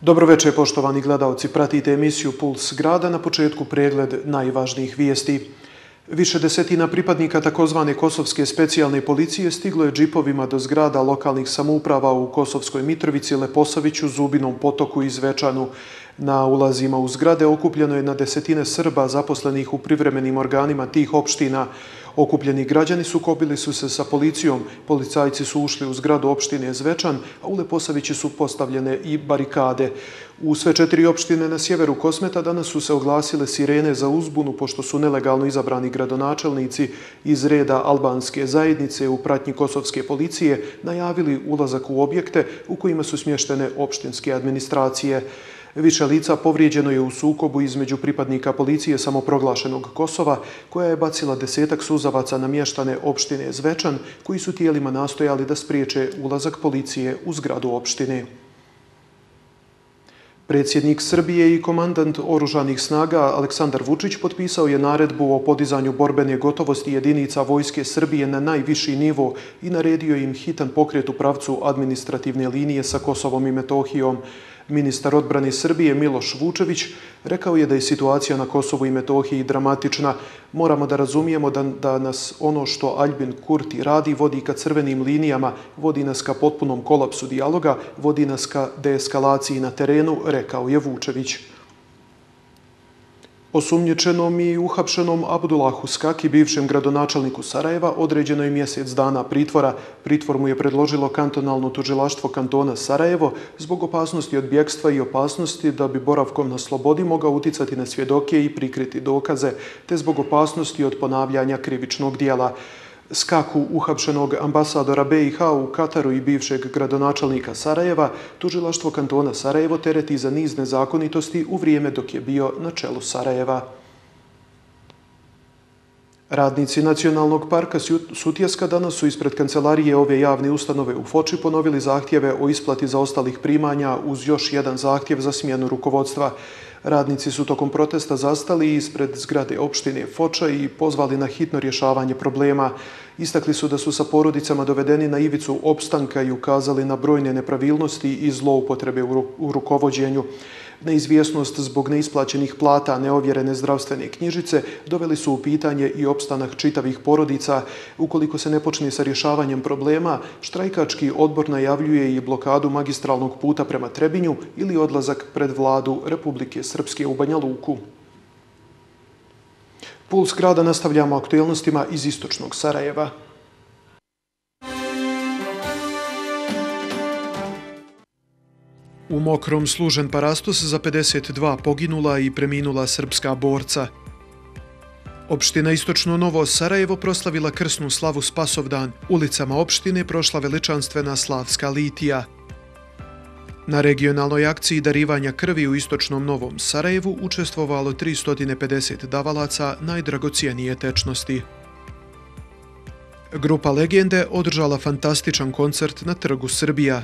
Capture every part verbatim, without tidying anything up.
Dobro večer, poštovani gledalci. Pratite emisiju Puls grada, na početku pregled najvažnijih vijesti. Više desetina pripadnika takozvane Kosovske specijalne policije stiglo je džipovima do zgrada lokalnih samouprava u Kosovskoj Mitrovici, Leposaviću, Zubinom Potoku i Zvečanu. Na ulazima u zgrade okupljeno je na desetine Srba zaposlenih u privremenim organima tih opština. Okupljeni građani sukobili su se sa policijom, policajci su ušli u zgradu opštine Zvečan, a u Leposavići su postavljene i barikade. U sve četiri opštine na sjeveru Kosmeta danas su se oglasile sirene za uzbunu, pošto su nelegalno izabrani gradonačelnici iz reda albanske zajednice u pratnji kosovske policije najavili ulazak u objekte u kojima su smještene opštinske administracije. Više lica povrijeđeno je u sukobu između pripadnika policije samoproglašenog Kosova, koja je bacila desetak suzavaca na mještane opštine Zvečan, koji su tijelima nastojali da spriječe ulazak policije u zgradu opštine. Predsjednik Srbije i komandant oružanih snaga Aleksandar Vučić potpisao je naredbu o podizanju borbene gotovosti jedinica Vojske Srbije na najviši nivo i naredio im hitan pokret u pravcu administrativne linije sa Kosovom i Metohijom. Ministar odbrane Srbije Miloš Vučević rekao je da je situacija na Kosovu i Metohiji dramatična. Moramo da razumijemo da, da nas ono što Aljbin Kurti radi vodi ka crvenim linijama, vodi nas ka potpunom kolapsu dijaloga, vodi nas ka deeskalaciji na terenu, rekao je Vučević. Osumnjičenom i uhapšenom Abdullahu Skaki, bivšem gradonačelniku Sarajeva, određeno je mjesec dana pritvora. Pritvor mu je predložilo kantonalno tužilaštvo kantona Sarajevo zbog opasnosti od bjekstva i opasnosti da bi boravkom na slobodi mogao uticati na svjedoke i prikriti dokaze, te zbog opasnosti od ponavljanja krivičnog dijela. Skaku, uhapšenog ambasadora B i H u Kataru i bivšeg gradonačelnika Sarajeva, tužilaštvo kantona Sarajevo tereti za niz nezakonitosti u vrijeme dok je bio na čelu Sarajeva. Radnici Nacionalnog parka Sutjeska danas su ispred kancelarije ove javne ustanove u Foči ponovili zahtjeve o isplati zaostalih primanja uz još jedan zahtjev za smjenu rukovodstva. Radnici su tokom protesta zastali ispred zgrade opštine Foča i pozvali na hitno rješavanje problema. Istakli su da su sa porodicama dovedeni na ivicu opstanka i ukazali na brojne nepravilnosti i zloupotrebe u rukovođenju. Neizvjesnost zbog neisplaćenih plata, neovjerene zdravstvene knjižice doveli su u pitanje i opstanak čitavih porodica. Ukoliko se ne počne sa rješavanjem problema, štrajkački odbor najavljuje i blokadu magistralnog puta prema Trebinju ili odlazak pred vladu Republike Srpske u Banja Luku. Puls grada nastavljamo aktuelnostima iz istočnog Sarajeva. U Mokrom služen parastos za pedeset dva poginula i preminula srpska borca. Opština Istočno Novo Sarajevo proslavila krsnu slavu Spasovdan. Ulicama opštine prošla veličanstvena slavska litija. Na regionalnoj akciji darivanja krvi u Istočnom Novom Sarajevu učestvovalo tristo pedeset davalaca najdragocijenije tečnosti. Grupa Legende održala fantastičan koncert na Trgu Srbija.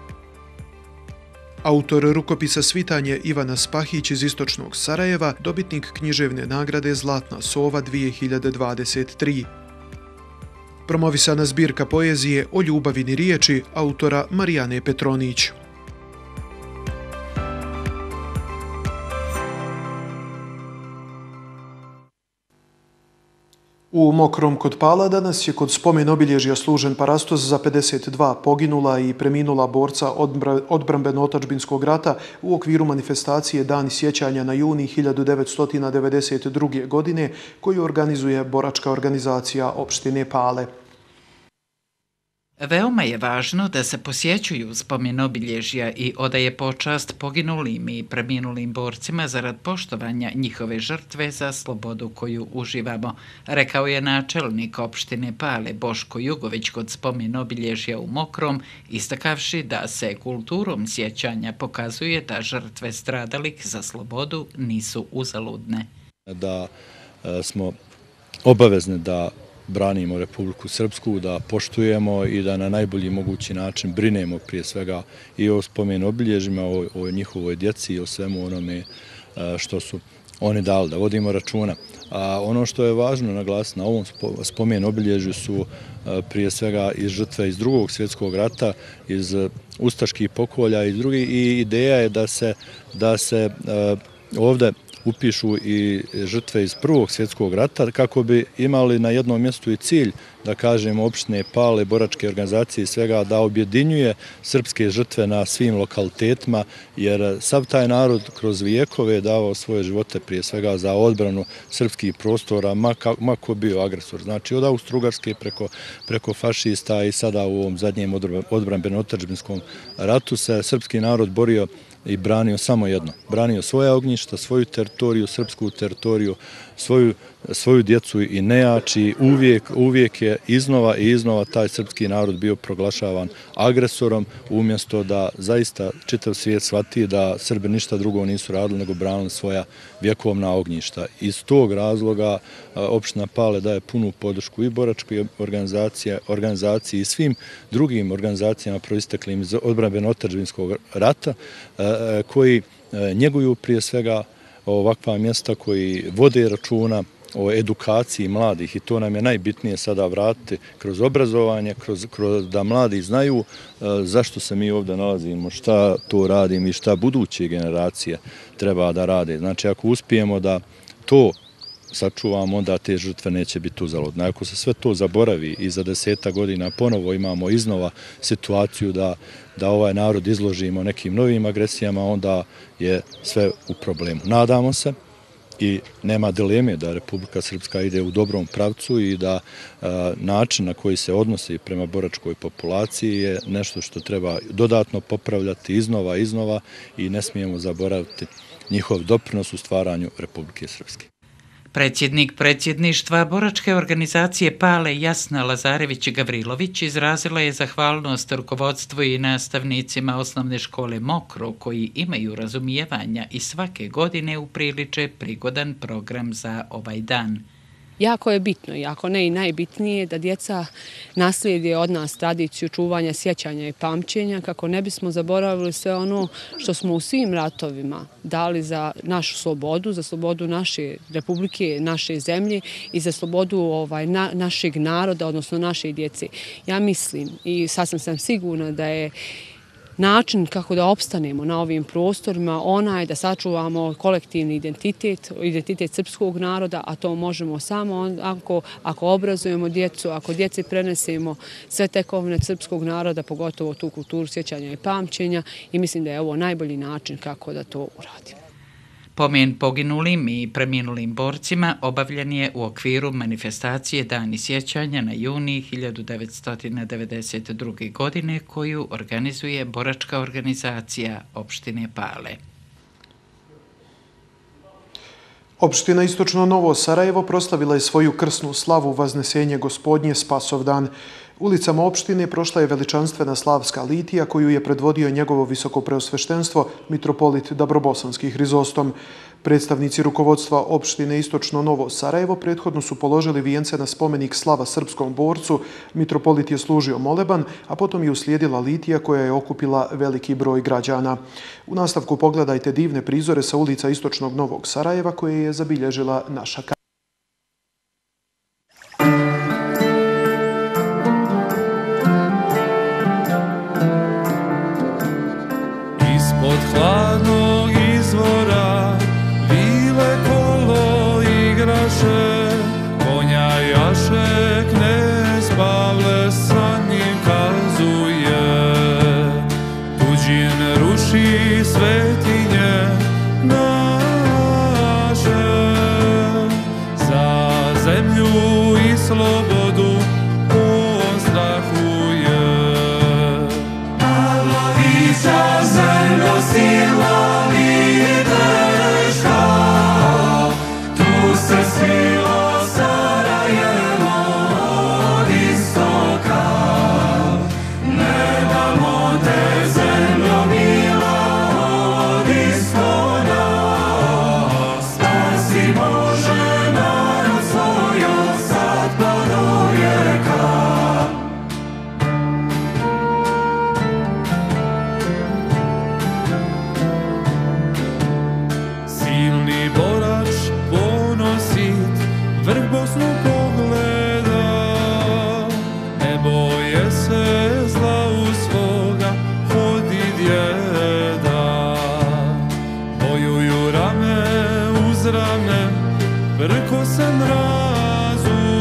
Autor rukopisa Svitanje Ivana Spahić iz Istočnog Sarajeva, dobitnik književne nagrade Zlatna sova dvije hiljade dvadeset tri. Promovisana zbirka poezije O ljubavini riječi autora Marijane Petronić. U Mokrom kod Pala danas je kod spomen obilježja služen parastos za pedeset dva poginula i preminula borca odbrambeno-otačbinskog rata u okviru manifestacije Dani sjećanja na juni hiljadu devetsto devedeset druge. godine koju organizuje boračka organizacija opštine Pale. Veoma je važno da se posjećuju spomen obilježja i odaje počast poginulim i preminulim borcima zarad poštovanja njihove žrtve za slobodu koju uživamo, rekao je načelnik opštine Pale Boško Jugović kod spomen obilježja u Mokrom, istakavši da se kulturom sjećanja pokazuje da žrtve stradalih za slobodu nisu uzaludne. Da smo obavezni da branimo Republiku Srpsku, da poštujemo i da na najbolji mogući način brinemo prije svega i o spomen obilježjima, o, o njihovoj djeci i o svemu onome što su oni dali, da vodimo računa. A ono što je važno naglasiti na ovom spomen obilježju su prije svega iz žrtve iz drugog svjetskog rata, iz ustaških pokolja i drugih, i ideja je da se, da se ovdje upišu i žrtve iz prvog svjetskog rata kako bi imali na jednom mjestu i cilj, da kažemo, opštine Pale, boračke organizacije i svega, da objedinjuje srpske žrtve na svim lokalitetima, jer sav taj narod kroz vijekove je davao svoje živote prije svega za odbranu srpskih prostora, ma ko bio agresor. Znači od Austro-Ugarske preko, preko fašista i sada u ovom zadnjem odbrambeno-otadžbinskom ratu se srpski narod borio i branio samo jedno. Branio svoja ognjišta, svoju teritoriju, srpsku teritoriju, svoju, svoju djecu i nejači. Uvijek, uvijek je iznova i iznova taj srpski narod bio proglašavan agresorom, umjesto da zaista čitav svijet shvati da Srbi ništa drugo nisu radili nego branili svoja vjekovna ognjišta. Iz tog razloga opština Pale daje punu podršku i boračkoj organizaciji, organizaciji i svim drugim organizacijama proisteklim iz odbrambeno-otadžbinskog rata, koji njeguju prije svega ovakva mjesta, koji vode računa o edukaciji mladih, i to nam je najbitnije sada vratiti kroz obrazovanje, kroz, kroz da mladi znaju zašto se mi ovdje nalazimo, šta to radimo i šta buduće generacije treba da rade. Znači ako uspijemo da to sačuvamo, onda te žrtve neće biti uzaludne. Ako se sve to zaboravi i za deseta godina ponovo imamo iznova situaciju da, da ovaj narod izložimo nekim novim agresijama, onda je sve u problemu. Nadamo se i nema dileme da Republika Srpska ide u dobrom pravcu i da a, način na koji se odnosi prema boračkoj populaciji je nešto što treba dodatno popravljati iznova, iznova, i ne smijemo zaboraviti njihov doprinos u stvaranju Republike Srpske. Predsjednik predsjedništva boračke organizacije Pale Jasna Lazarević-Gavrilović izrazila je zahvalnost rukovodstvu i nastavnicima osnovne škole Mokro, koji imaju razumijevanja i svake godine upriliče prigodan program za ovaj dan. Jako je bitno, jako ne i najbitnije, da djeca naslijede od nas tradiciju čuvanja, sjećanja i pamćenja, kako ne bismo zaboravili sve ono što smo u svim ratovima dali za našu slobodu, za slobodu naše republike, naše zemlje i za slobodu ovaj, na, našeg naroda, odnosno naše djece. Ja mislim i sasvim sam sigurna da je način kako da opstanemo na ovim prostorima onaj da sačuvamo kolektivni identitet, identitet srpskog naroda, a to možemo samo ako, ako obrazujemo djecu, ako djeci prenesemo sve tekovine srpskog naroda, pogotovo tu kulturu sjećanja i pamćenja, i mislim da je ovo najbolji način kako da to uradimo. Pomen poginulim i preminulim borcima obavljen je u okviru manifestacije Dani sjećanja na juni hiljadu devetsto devedeset druge. godine koju organizuje boračka organizacija opštine Pale. Opština Istočno Novo Sarajevo proslavila je svoju krsnu slavu Vaznesenje Gospodnje Spasovdan. Ulicama opštine prošla je veličanstvena slavska litija koju je predvodio njegovo visokopreosveštenstvo mitropolit Dabrobosanski Hrizostom. Predstavnici rukovodstva opštine Istočno Novo Sarajevo prethodno su položili vijence na spomenik slava srpskom borcu, mitropolit je služio moleban, a potom je uslijedila litija koja je okupila veliki broj građana. U nastavku pogledajte divne prizore sa ulica Istočnog Novog Sarajeva koje je zabilježila naša kamera. Ispod hladnog izvora vile kolo igraše, konja jaše knez Pavle sa njim kazuje. Tuđin ruši svetinje naše, prko se mrazu,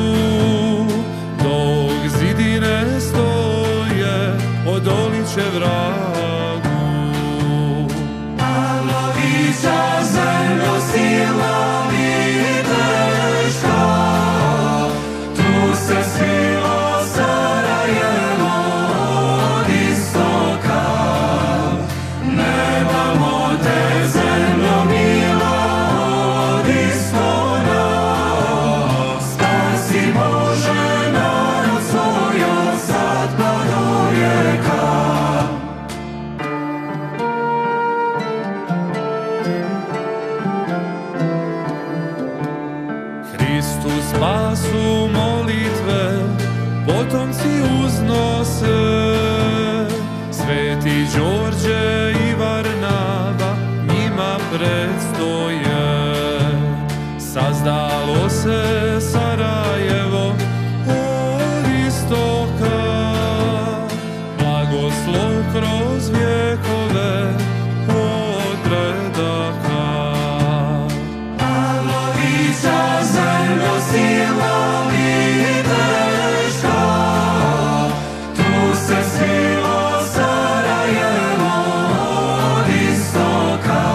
dok zidine stoje, odolit će vragu. Pavlovića zemljo sila i teška, tu se svilo Sarajevo od istoka. Nemamo te zemljo mila od ispona, spasi Bože narod svoj od sad pa do vijeka. Hristu spasu molitve potomci uznose, Sveti Đorđe i Varnava njima predstoje. Sazdalo se Sarajevo od istoka, blagoslov kroz vjekove od predaka. Pavlovića zemljo sila i teška, tu se svilo Sarajevo od istoka.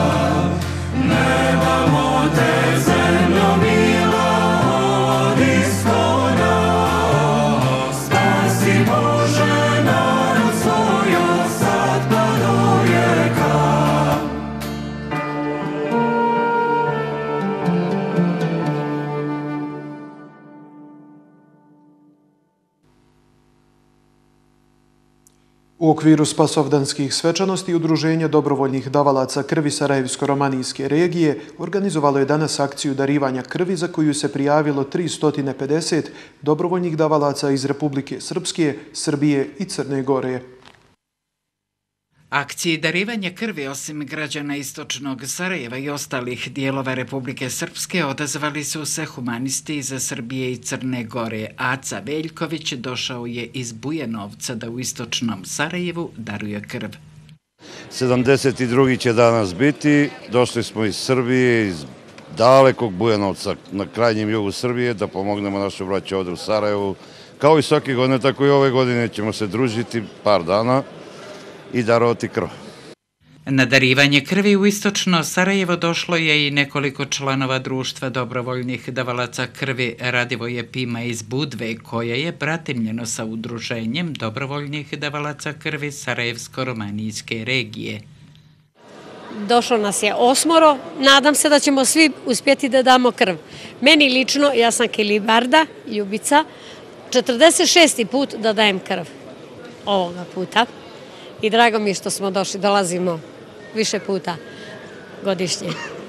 Nemamo te zemljo mila od ispona, spasi Bože narod svoj od sad pa do vijeka. U okviru spasovdanskih svečanosti Udruženje dobrovoljnih davalaca krvi Sarajevsko-romanijske regije organizovalo je danas akciju darivanja krvi za koju se prijavilo tristo pedeset dobrovoljnih davalaca iz Republike Srpske, Srbije i Crne Gore. Akciji darivanja krvi osim građana istočnog Sarajeva i ostalih dijelova Republike Srpske odazvali su se humanisti iz Srbije i Crne Gore. Aca Veljković došao je iz Bujanovca da u istočnom Sarajevu daruje krv. sedamdeset drugi će danas biti. Došli smo iz Srbije, iz dalekog Bujanovca na krajnjem jugu Srbije da pomognemo našoj braći ovdje u Sarajevu. Kao i svake godine, tako i ove godine ćemo se družiti par dana i darovati krv. Na darivanje krvi u istočno Sarajevo došlo je i nekoliko članova društva dobrovoljnih davalaca krvi. Radivoje Pima iz Budve, koje je bratimljeno sa Udruženjem dobrovoljnih davalaca krvi Sarajevsko-romanijske regije. Došlo nas je osmoro, nadam se da ćemo svi uspjeti da damo krv. Meni lično, ja sam Kilibarda, Ljubica, četrdeset šesti put da dajem krv ovoga puta. I drago mi je što smo došli, dolazimo više puta godišnje.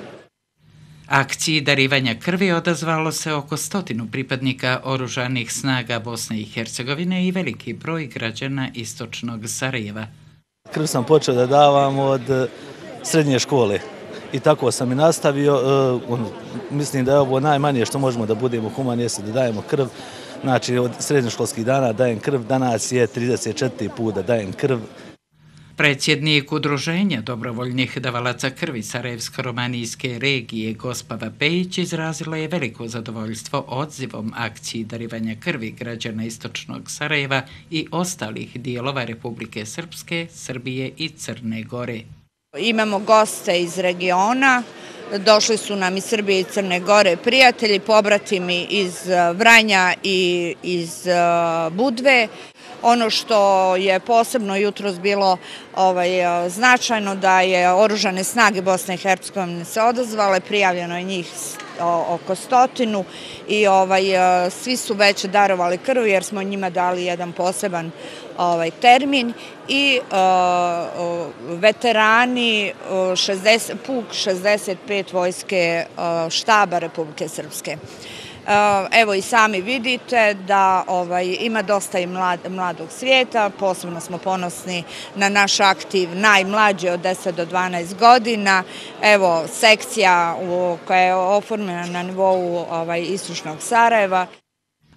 Akciji darivanja krvi odazvalo se oko stotinu pripadnika oružanih snaga Bosne i Hercegovine i veliki broj građana istočnog Sarajeva. Krv sam počeo da davam od srednje škole i tako sam i nastavio. Mislim da je ovo najmanje što možemo da budemo humani, jeste da dajemo krv. Znači, od srednjoškolskih dana dajem krv, danas je trideset četvrti put da dajem krv. Predsjednik Udruženja dobrovoljnih davalaca krvi Sarajevsko-romanijske regije Gospava Pejić izrazila je veliko zadovoljstvo odzivom akciji darivanja krvi građana istočnog Sarajeva i ostalih dijelova Republike Srpske, Srbije i Crne Gore. Imamo goste iz regiona, došli su nam iz Srbije i Crne Gore prijatelji, pobratimi iz Vranja i iz Budve. Ono što je posebno jutros bilo ovaj, značajno da je oružane snage Bosne i Hercegovine se odazvale, prijavljeno je njih oko stotinu i ovaj, svi su već darovali krv jer smo njima dali jedan poseban ovaj, termin i uh, veterani uh, šezdeset, puk šezdeset pet vojske uh, štaba Republike Srpske. Evo i sami vidite da ovaj, ima dosta i mlad, mladog svijeta, posebno smo ponosni na naš aktiv najmlađe od deset do dvanaest godina. Evo sekcija u, koja je oformljena na nivou ovaj, istočnog Sarajeva.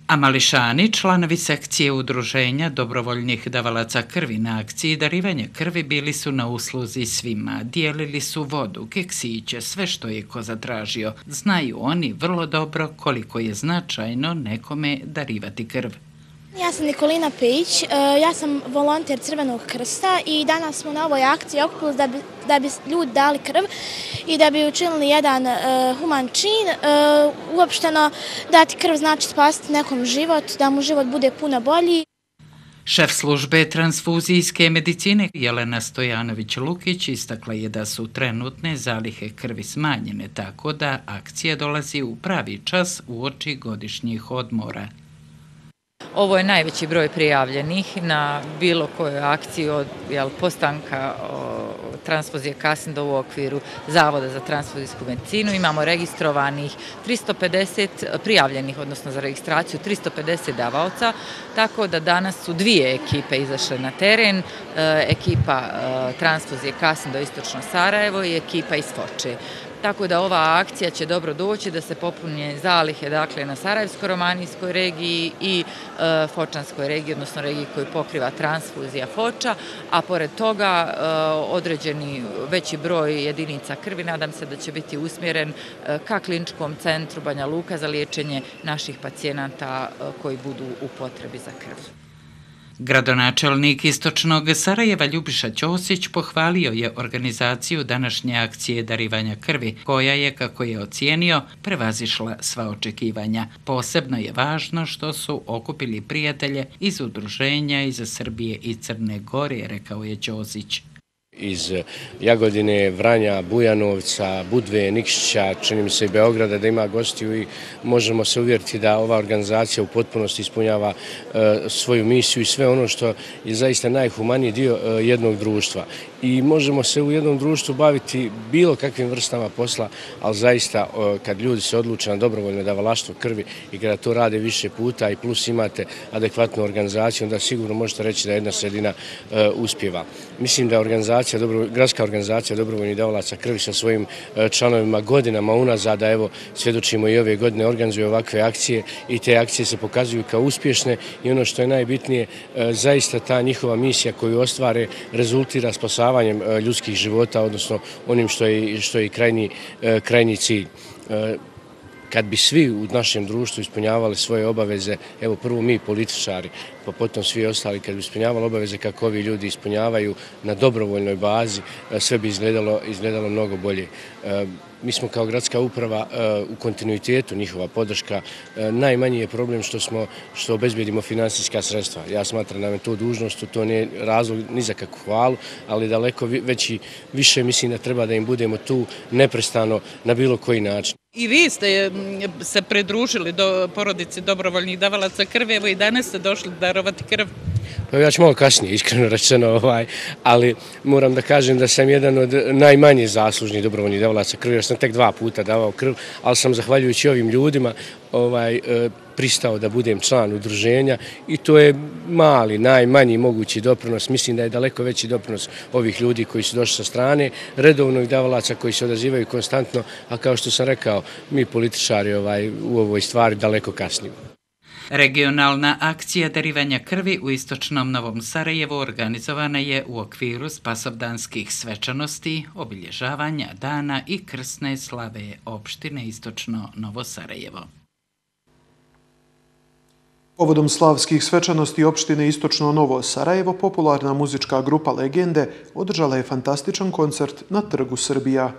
A mališani, članovi sekcije udruženja dobrovoljnih davalaca krvi na akciji darivanja krvi bili su na usluzi svima. Dijelili su vodu, keksiće, sve što je ko zatražio. Znaju oni vrlo dobro koliko je značajno nekome darivati krv. Ja sam Nikolina Pejić, ja sam volonter Crvenog krsta i danas smo na ovoj akciji okupili da bi, da bi ljudi dali krv i da bi učinili jedan uh, human čin. Uh, uopšteno dati krv znači spasiti nekom život, da mu život bude puno bolji. Šef službe transfuzijske medicine Jelena Stojanović-Lukić istakla je da su trenutne zalihe krvi smanjene, tako da akcija dolazi u pravi čas uoči godišnjih odmora. Ovo je najveći broj prijavljenih na bilo kojoj akciji od jel, postanka o, transfuzije Kasindov u okviru Zavoda za transfuzijsku medicinu. Imamo registrovanih tristo pedeset prijavljenih, odnosno za registraciju tristo pedeset davaoca, tako da danas su dvije ekipe izašle na teren, e, ekipa e, transfuzije Kasindov istočno Sarajevo i ekipa iz Foče. Tako da ova akcija će dobro doći da se popune zalihe dakle, na Sarajevsko-romanijskoj regiji i e, Fočanskoj regiji, odnosno regiji koju pokriva transfuzija Foča, a pored toga e, određeni veći broj jedinica krvi, nadam se da će biti usmjeren e, ka kliničkom centru Banja Luka za liječenje naših pacijenata e, koji budu u potrebi za krv. Gradonačelnik Istočnog Sarajeva Ljubiša Ćosić pohvalio je organizaciju današnje akcije darivanja krvi, koja je, kako je ocijenio, prevazišla sva očekivanja. Posebno je važno što su okupili prijatelje iz udruženja iz Srbije i Crne Gore, rekao je Ćosić. Iz Jagodine, Vranja, Bujanovca, Budve, Nikšića, čini mi se i Beograda da ima gostiju i možemo se uvjeriti da ova organizacija u potpunosti ispunjava e, svoju misiju i sve ono što je zaista najhumaniji dio e, jednog društva. I možemo se u jednom društvu baviti bilo kakvim vrstama posla, ali zaista e, kad ljudi se odluče na dobrovoljno davalaštvo krvi i kada to rade više puta i plus imate adekvatnu organizaciju, onda sigurno možete reći da jedna sredina e, uspjeva. Mislim da organizacija Dobro, gradska organizacija dobrovoljnih davalaca krvi sa svojim članovima godinama unazad, a evo svjedočimo i ove godine organizuje ovakve akcije i te akcije se pokazuju kao uspješne i ono što je najbitnije, zaista ta njihova misija koju ostvare rezultira spasavanjem ljudskih života, odnosno onim što je, što je krajnji, krajnji cilj. Kad bi svi u našem društvu ispunjavali svoje obaveze, evo prvo mi političari, pa potom svi ostali, kad bi ispunjavali obaveze kako ovi ljudi ispunjavaju na dobrovoljnoj bazi, sve bi izgledalo, izgledalo mnogo bolje. Mi smo kao gradska uprava u kontinuitetu, njihova podrška. Najmanji je problem što smo, što obezbjedimo finansijska sredstva. Ja smatram da je to dužnost, to nije razlog ni za kakvu hvalu, ali daleko veći, više mislim da treba da im budemo tu neprestano na bilo koji način. I vi ste se pridružili do porodici dobrovoljnih davalaca krvi, evo i danas ste došli darovati krv. Pa ja ću malo kasnije, iskreno rečeno, ovaj, ali moram da kažem da sam jedan od najmanje zaslužnih dobrovoljnih davalaca krvi, jer sam tek dva puta davao krv, ali sam zahvaljujući ovim ljudima ovaj, pristao da budem član udruženja i to je mali, najmanji mogući doprinos. Mislim da je daleko veći doprinos ovih ljudi koji su došli sa strane, redovnog davalaca koji se odazivaju konstantno, a kao što sam rekao, mi političari ovaj, u ovoj stvari daleko kasnimo. Regionalna akcija darivanja krvi u istočnom Novom Sarajevu organizovana je u okviru spasovdanskih svečanosti, obilježavanja dana i krsne slave opštine Istočno Novo Sarajevo. Povodom slavskih svečanosti opštine Istočno Novo Sarajevo, popularna muzička grupa Legende održala je fantastičan koncert na Trgu Srbija.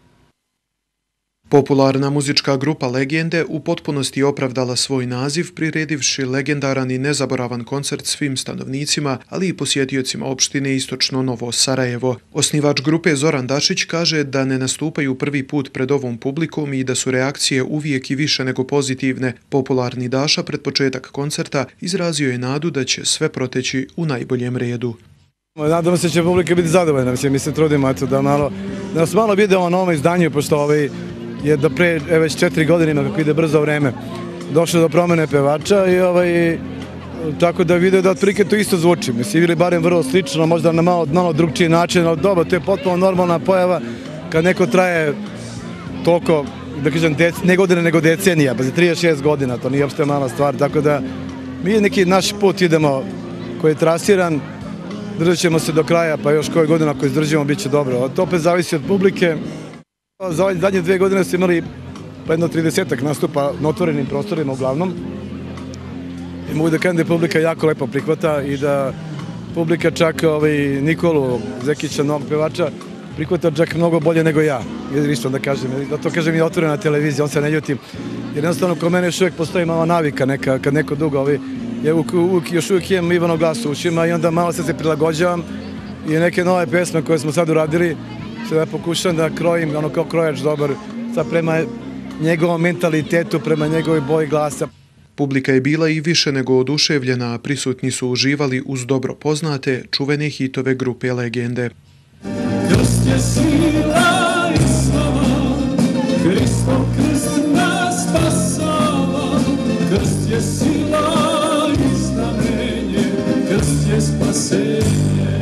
Popularna muzička grupa Legende u potpunosti opravdala svoj naziv priredivši legendaran i nezaboravan koncert svim stanovnicima, ali i posjetiocima opštine Istočno Novo Sarajevo. Osnivač grupe Zoran Dašić kaže da ne nastupaju prvi put pred ovom publikom i da su reakcije uvijek i više nego pozitivne. Popularni Daša pred početak koncerta izrazio je nadu da će sve proteći u najboljem redu. Nadamo se da će publika biti zadovoljna, mi se trudimo da, malo, da nas malo vidimo na ovom izdanju, pošto ovaj je da pre već četiri godine ima kako ide brzo vreme došlo do promene pevača i ovaj, tako da vidio da otprilike to isto zvuči. Mislim, ili barem vrlo slično, možda na malo, malo drugčiji način, ali dobro, to je potpuno normalna pojava kad neko traje toliko da kažem, ne godine nego decenija, pa za trideset šest godina, to nije uopšte mala stvar, tako da mi neki naš put idemo koji je trasiran, držat ćemo se do kraja, pa još koje godine ako izdržimo bit će dobro. To opet zavisi od publike. Za ove zadnje dve godine smo imali pa jedno tridesetak nastupa na otvorenim prostorima uglavnom. I mogu da kažem da je publika jako lepo prihvata i da publika čak Nikolu Zekića, novog pevača, prihvata čak mnogo bolje nego ja. Isto da kažem, da to kažem i otvorena televizija, on se ne ljuti. Jer jednostavno kod mene još uvijek postoji mala navika neka, kad neko dugo, ja još uvijek imam Ivano glas u ušima i onda malo se se prilagođavam i neke nove pesme koje smo sad uradili, sada pokušam da krojim, ono kao krojač dobar, sad prema njegovom mentalitetu, prema njegovoj boji glasa. Publika je bila i više nego oduševljena, a prisutni su uživali uz dobro poznate, čuvene hitove grupe Legende. Krst je sila i slava, Hristov krst nas spasava, krst je sila i znamenje, krst je spasenje.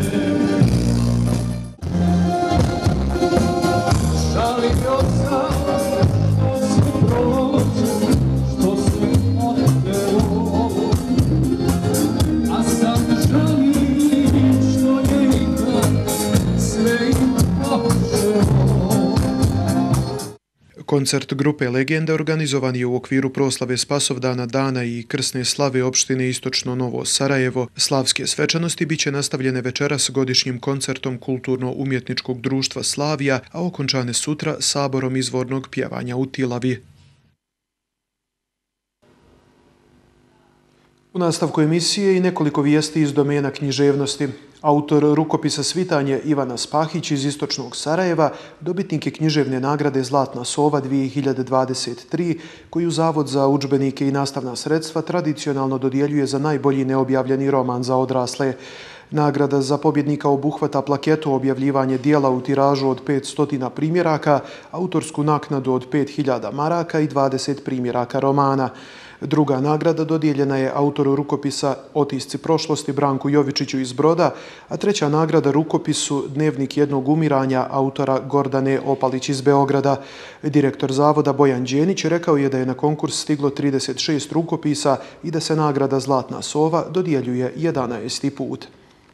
Žali oca, što se prođe, što se otpeo, a sad žalim što je ipak sve im počeo. Koncert grupe Legende organizovan je u okviru proslave Spasovdana dana i krsne slave opštine Istočno Novo Sarajevo. Slavske svečanosti biće nastavljene večeras godišnjim koncertom Kulturno-umjetničkog društva Slavija, a okončane sutra saborom izvornog pjevanja u Tilavi. U nastavku emisije i nekoliko vijesti iz domena književnosti. Autor rukopisa Svitanje Ivana Spahić iz Istočnog Sarajeva dobitnik je književne nagrade Zlatna sova dvije hiljade dvadeset tri, koju Zavod za udžbenike i nastavna sredstva tradicionalno dodjeljuje za najbolji neobjavljeni roman za odrasle. Nagrada za pobjednika obuhvata plaketu objavljivanje dijela u tiražu od petsto primjeraka, autorsku naknadu od pet hiljada maraka i dvadeset primjeraka romana. Druga nagrada dodijeljena je autoru rukopisa Otisci prošlosti Branku Jovičiću iz Broda, a treća nagrada rukopisu Dnevnik jednog umiranja autora Gordane Opalić iz Beograda. Direktor Zavoda Bojan Đenić rekao je da je na konkurs stiglo trideset šest rukopisa i da se nagrada Zlatna sova dodjeljuje jedanaesti put.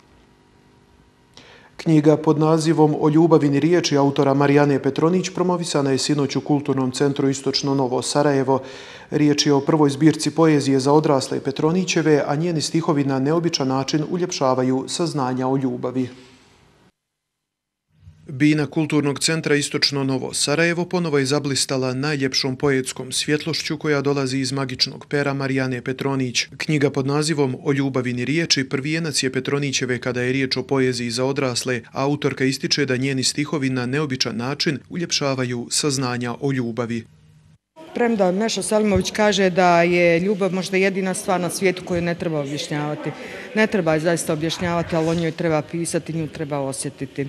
Knjiga pod nazivom O ljubavini riječi autora Marijane Petronić promovisana je sinoć u Kulturnom centru Istočno Novo Sarajevo. Riječ je o prvoj zbirci poezije za odrasle Petronićeve, a njeni stihovi na neobičan način uljepšavaju saznanja o ljubavi. Bina Kulturnog centra Istočno Novo Sarajevo ponovo je zablistala najljepšom poetskom svjetlošću koja dolazi iz magičnog pera Marijane Petronić. Knjiga pod nazivom O ljubavini riječi prvijenac je Petronićeve kada je riječ o poeziji za odrasle, a autorka ističe da njeni stihovi na neobičan način uljepšavaju saznanja o ljubavi. Premda Meša Selimović kaže da je ljubav možda jedina stvar na svijetu koju ne treba objašnjavati. Ne treba je zaista objašnjavati, ali o njoj treba pisati, nju treba osjetiti.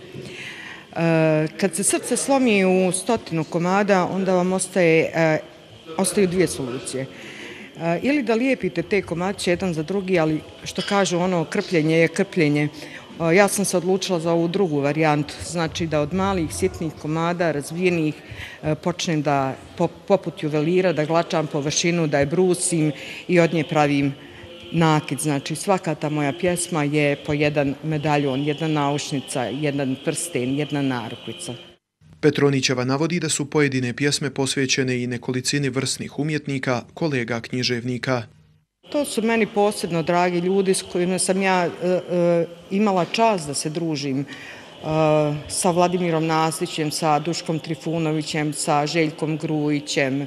Kad se srce slomi u stotinu komada, onda vam ostaje, ostaju dvije solucije. Ili da lijepite te komadiće jedan za drugi, ali što kažu ono krpljenje je krpljenje. Ja sam se odlučila za ovu drugu varijantu, znači da od malih sitnih komada razvijenih počnem da poput juvelira, da glačam površinu, da je brusim i od nje pravim nakit. Znači svaka ta moja pjesma je po jedan medaljon, jedna naušnica, jedan prsten, jedna narukvica. Petronićeva navodi da su pojedine pjesme posvećene i nekolicini vrsnih umjetnika, kolega književnika. To su meni posebno dragi ljudi s kojima sam ja imala čast da se družim. Sa Vladimirom Naslićem, sa Duškom Trifunovićem, sa Željkom Grujićem,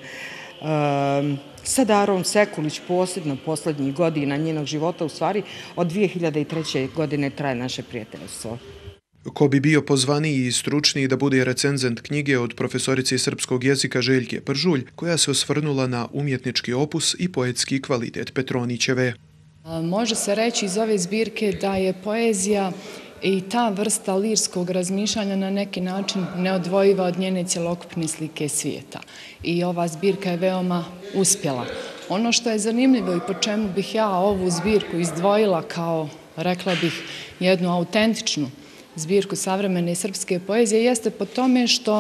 sa Darom Sekulić, posebno posljednjih godina njenog života, u stvari od dvije hiljade treće. godine traje naše prijateljstvo. Ko bi bio pozvaniji i stručniji da bude recenzent knjige od profesorice srpskog jezika Željke Pržulj, koja se osvrnula na umjetnički opus i poetski kvalitet Petronićeve. Može se reći iz ove zbirke da je poezija i ta vrsta lirskog razmišljanja na neki način neodvojiva od njene cjelokupne slike svijeta. I ova zbirka je veoma uspjela. Ono što je zanimljivo i po čemu bih ja ovu zbirku izdvojila kao, rekla bih, jednu autentičnu zbirku savremene srpske poezije jeste po tome što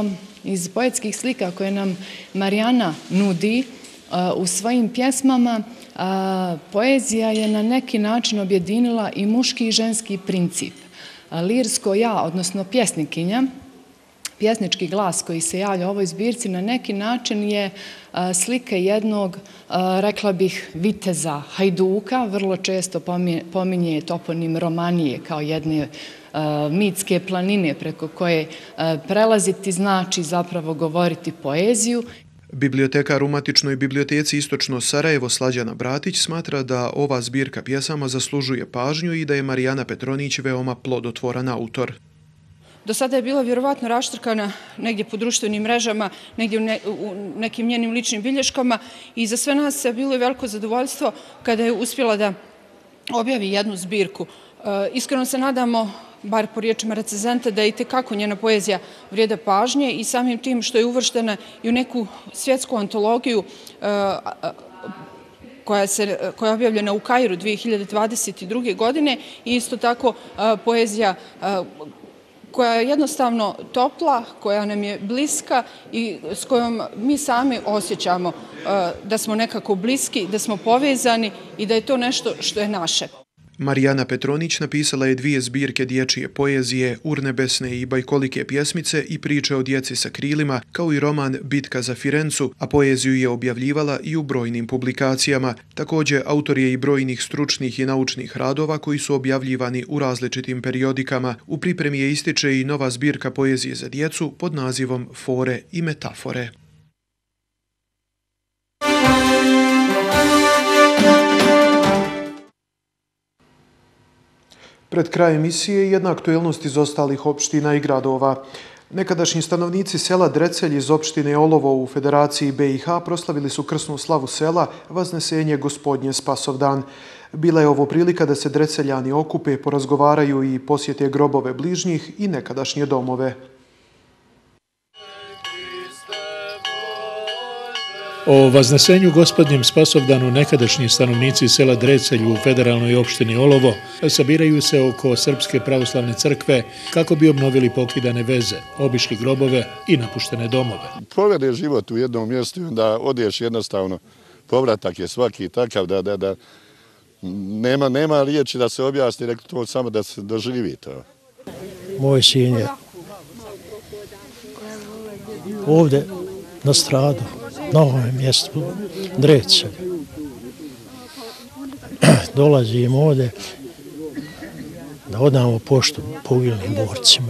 iz poetskih slika koje nam Marijana nudi u svojim pjesmama, poezija je na neki način objedinila i muški i ženski princip. Lirsko ja, odnosno pjesnikinja, pjesnički glas koji se javlja u ovoj zbirci na neki način je slika jednog, rekla bih, viteza, hajduka, vrlo često pominje toponim Romanije kao jedne mitske planine preko koje prelaziti znači zapravo govoriti poeziju. Bibliotekar u Matičnoj biblioteci Istočno Sarajevo Slađana Bratić smatra da ova zbirka pjesama zaslužuje pažnju i da je Marijana Petronić veoma plodotvoran autor. Do sada je bila vjerovatno raštrkana negdje po društvenim mrežama, negdje u, ne, u nekim njenim ličnim bilješkama i za sve nas je bilo veliko zadovoljstvo kada je uspjela da objavi jednu zbirku. E, iskreno se nadamo, bar po riječima recenzenta, da je i tekako njena poezija vrijeda pažnje i samim tim što je uvrštena i u neku svjetsku antologiju e, koja, se, koja je objavljena u Kairu dvije hiljade dvadeset druge. godine i isto tako e, poezija e, koja je jednostavno topla, koja nam je bliska i s kojom mi sami osjećamo da smo nekako bliski, da smo povezani i da je to nešto što je naše. Marijana Petronić napisala je dvije zbirke dječje poezije, urnebesne i bajkolike pjesmice i priče o djeci sa krilima, kao i roman Bitka za Firencu, a poeziju je objavljivala i u brojnim publikacijama. Također, autor je i brojnih stručnih i naučnih radova koji su objavljivani u različitim periodikama. U pripremi je ističe i nova zbirka poezije za djecu pod nazivom Fore i metafore. Pred kraj emisije jedna aktuelnost iz ostalih opština i gradova. Nekadašnji stanovnici sela Drecelj iz opštine Olovo u Federaciji B i H proslavili su krsnu slavu sela Vaznesenje Gospodnje Spasovdan. Bila je ovo prilika da se Dreceljani okupe, porazgovaraju i posjete grobove bližnjih i nekadašnje domove. O Vaznesenju Gospodnjem Spasovdanu nekadašnji stanovnici sela Drecelj u federalnoj opštini Olovo sabiraju se oko Srpske pravoslavne crkve kako bi obnovili pokidane veze, obišli grobove i napuštene domove. Provede život u jednom mjestu i onda odeš jednostavno. Povratak je svaki takav da, da, da nema, nema riječi da se objasni, rekli to samo da se doživi to. Moj sin je ovdje nastradao. Na ovom mjestu, Drecelj. Dolazim ovdje da odamo poštu poginulim borcima.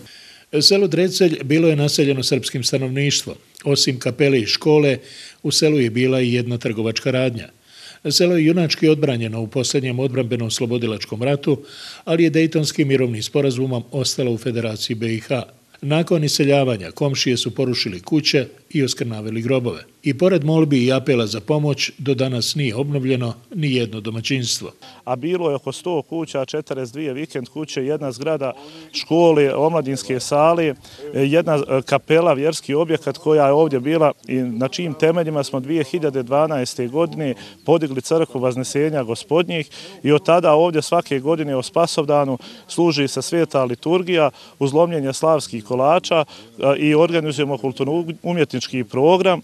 Selo Drecelj bilo je naseljeno srpskim stanovništvom. Osim kapele i škole, u selu je bila i jedna trgovačka radnja. Selo je junački odbranjeno u posljednjem odbrambenom slobodilačkom ratu, ali je Dejtonskim mirovnim sporazumom ostalo u Federaciji B i H. Nakon iseljavanja komšije su porušili kuće i oskrnavili grobove. I pored molbi i apela za pomoć, do danas nije obnovljeno ni jedno domaćinstvo. A bilo je oko sto kuća, četrdeset dvije vikend kuće, jedna zgrada škole, omladinske sale, jedna kapela, vjerski objekat koja je ovdje bila i na čijim temeljima smo dvije hiljade dvanaeste. godine podigli crkvu Vaznesenja Gospodnjih i od tada ovdje svake godine o Spasovdanu služi se sveta liturgija, uzlomljenje slavskih kolača i organizujemo kulturno-umjetnički program.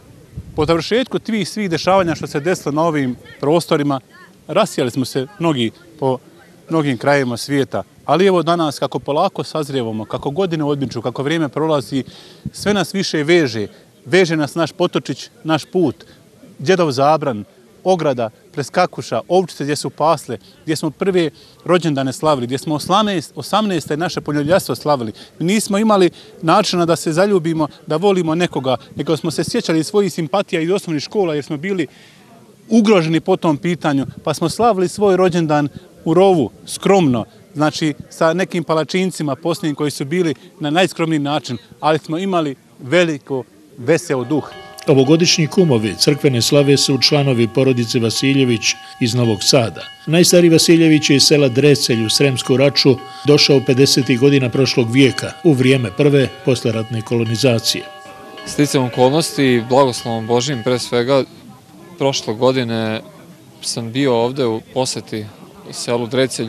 Po završetku tvih svih dešavanja što se desilo na ovim prostorima, rasijali smo se mnogi po mnogim krajevima svijeta, ali evo danas kako polako sazrijevamo, kako godine odmiču, kako vrijeme prolazi, sve nas više veže. Veže nas naš potočić, naš put, Djedov Zabran, ograda, preskakuša, ovčice gdje su pasle, gdje smo prve rođendane slavili, gdje smo osamnaeste naše poljoljastvo slavili. Mi nismo imali načina da se zaljubimo, da volimo nekoga, nego smo se sjećali svojih simpatija iz osnovnih škola jer smo bili ugroženi po tom pitanju, pa smo slavili svoj rođendan u rovu, skromno, znači sa nekim palačincima posljednjim koji su bili na najskromniji način, ali smo imali veliko veseo duh. Ovogodišnji kumovi crkvene slave su članovi porodice Vasiljević iz Novog Sada. Najstariji Vasiljević je iz sela Drecelj u Sremsku Raču došao pedesetih godina prošlog vijeka u vrijeme prve posleratne kolonizacije. Sticam okolnosti, blagoslovom Božim pre svega, prošle godine sam bio ovde u posjeti selu Drecelju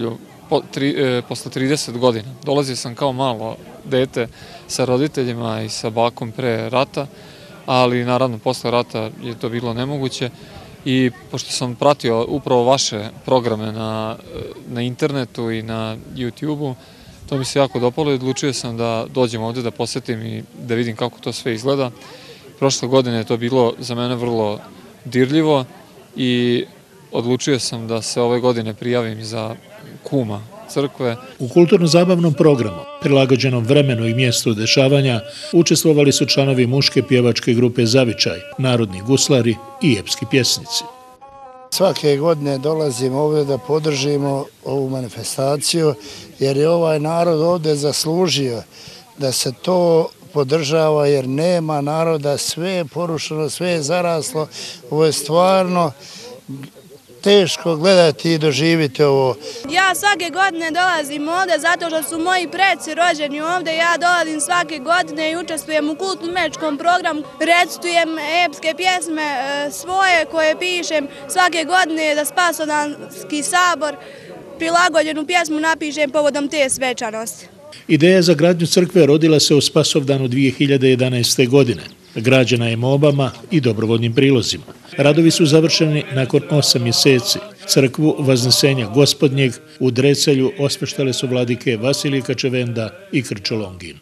po, tri, e, posle trideset godina. Dolazio sam kao malo dete sa roditeljima i sa bakom pre rata, ali naravno posle rata je to bilo nemoguće i pošto sam pratio upravo vaše programe na, na internetu i na YouTube-u, to mi se jako dopalo i odlučio sam da dođem ovde da posetim i da vidim kako to sve izgleda. Prošle godine je to bilo za mene vrlo dirljivo i odlučio sam da se ove godine prijavim za kuma crkve. U kulturno-zabavnom programu, prilagođenom vremenu i mjestu dešavanja, učestvovali su članovi muške pjevačke grupe Zavičaj, narodni guslari i epski pjesnici. Svake godine dolazimo ovdje da podržimo ovu manifestaciju, jer je ovaj narod ovdje zaslužio da se to podržava, jer nema naroda, sve je porušeno, sve je zaraslo. Ovo je stvarno teško gledati i doživiti ovo. Ja svake godine dolazim ovdje zato što su moji preci rođeni ovdje. Ja dolazim svake godine i učestvujem u kulturno-umjetničkom programu. Recitujem epske pjesme svoje koje pišem svake godine za Spasovdanski sabor. Prilagođenu pjesmu napišem povodom te svečanosti. Ideja za gradnju crkve rodila se u Spasovdanu dvije hiljade jedanaeste. godine. Građena je mobama i dobrovoljnim prilozima. Radovi su završeni nakon osam mjeseci. Crkvu Vaznesenja Gospodnjeg u Drecelju ospeštale su vladike Vasilij Kačevenda i Krčo Longin.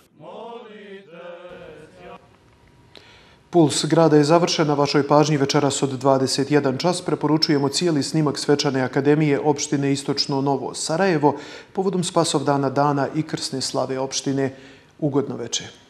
Puls grada je završen. Na vašoj pažnji večeras od dvadeset jedan čas preporučujemo cijeli snimak Svečane akademije opštine Istočno Novo Sarajevo povodom Spasovdana dana i krsne slave opštine. Ugodno večer.